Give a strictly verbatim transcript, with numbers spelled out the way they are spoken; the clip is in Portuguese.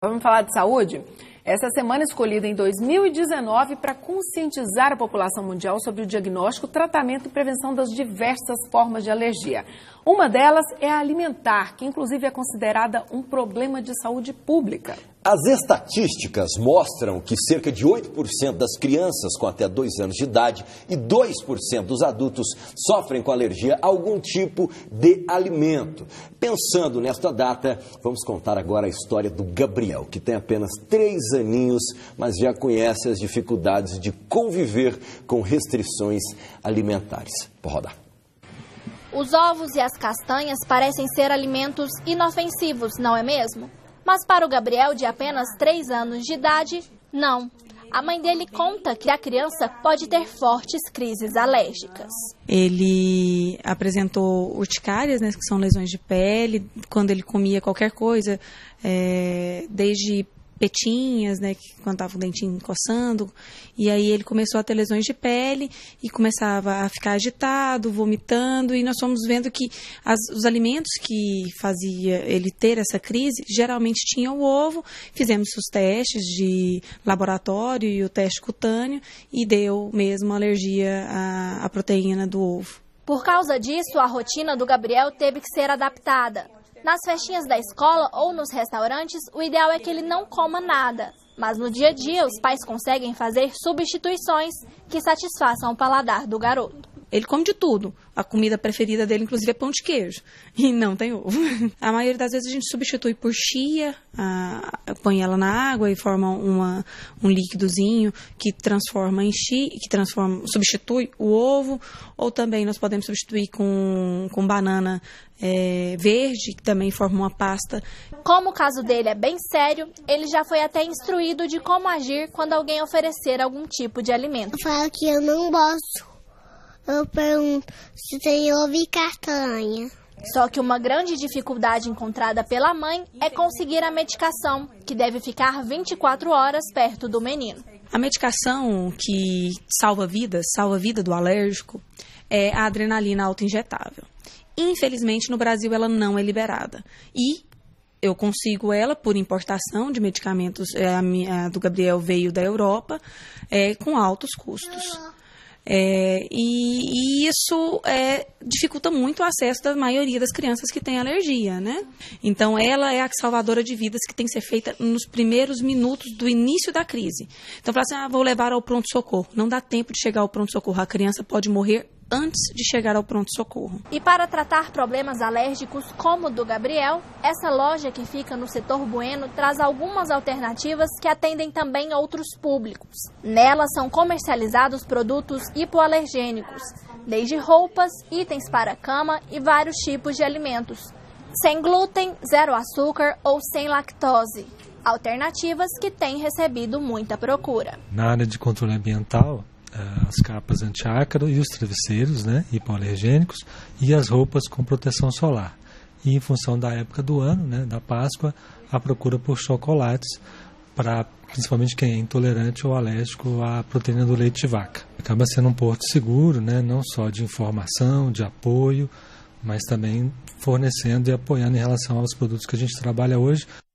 Vamos falar de saúde? Essa semana escolhida em dois mil e dezenove para conscientizar a população mundial sobre o diagnóstico, tratamento e prevenção das diversas formas de alergia. Uma delas é a alimentar, que inclusive é considerada um problema de saúde pública. As estatísticas mostram que cerca de oito por cento das crianças com até dois anos de idade e dois por cento dos adultos sofrem com alergia a algum tipo de alimento. Pensando nesta data, vamos contar agora a história do Gabriel, que tem apenas três aninhos, mas já conhece as dificuldades de conviver com restrições alimentares. Pode rodar. Os ovos e as castanhas parecem ser alimentos inofensivos, não é mesmo? Mas para o Gabriel, de apenas três anos de idade, não. A mãe dele conta que a criança pode ter fortes crises alérgicas. Ele apresentou urticárias, né, que são lesões de pele, quando ele comia qualquer coisa, é, desde petinhas, né, que quando estava o dentinho coçando, e aí ele começou a ter lesões de pele e começava a ficar agitado, vomitando, e nós fomos vendo que as, os alimentos que fazia ele ter essa crise, geralmente tinham o ovo. Fizemos os testes de laboratório e o teste cutâneo, e deu mesmo alergia à, à proteína do ovo. Por causa disso, a rotina do Gabriel teve que ser adaptada. Nas festinhas da escola ou nos restaurantes, o ideal é que ele não coma nada. Mas no dia a dia, os pais conseguem fazer substituições que satisfaçam o paladar do garoto. Ele come de tudo. A comida preferida dele, inclusive, é pão de queijo. E não tem ovo. A maioria das vezes a gente substitui por chia, a, põe ela na água e forma uma, um líquidozinho que transforma em chia, que transforma, substitui o ovo. Ou também nós podemos substituir com, com banana é, verde, que também forma uma pasta. Como o caso dele é bem sério, ele já foi até instruído de como agir quando alguém oferecer algum tipo de alimento. Eu falo que eu não gosto. Eu pergunto se tem ovo e castanha. Só que uma grande dificuldade encontrada pela mãe é conseguir a medicação, que deve ficar vinte e quatro horas perto do menino. A medicação que salva vidas, salva a vida do alérgico, é a adrenalina autoinjetável. Infelizmente, no Brasil, ela não é liberada. E eu consigo ela por importação de medicamentos. A, minha, a do Gabriel veio da Europa, é, com altos custos. É, e, e isso é, dificulta muito o acesso da maioria das crianças que têm alergia, né? Então, ela é a salvadora de vidas que tem que ser feita nos primeiros minutos do início da crise. Então, fala assim, ah, vou levar ao pronto-socorro. Não dá tempo de chegar ao pronto-socorro. A criança pode morrer antes de chegar ao pronto-socorro. E para tratar problemas alérgicos como o do Gabriel, essa loja que fica no setor Bueno traz algumas alternativas que atendem também outros públicos. Nela são comercializados produtos hipoalergênicos, desde roupas, itens para cama e vários tipos de alimentos. Sem glúten, zero açúcar ou sem lactose. Alternativas que têm recebido muita procura. Na área de controle ambiental, as capas antiácaro e os travesseiros, né, hipoalergênicos, e as roupas com proteção solar. E em função da época do ano, né, da Páscoa, a procura por chocolates, para principalmente quem é intolerante ou alérgico à proteína do leite de vaca. Acaba sendo um porto seguro, né, não só de informação, de apoio, mas também fornecendo e apoiando em relação aos produtos que a gente trabalha hoje.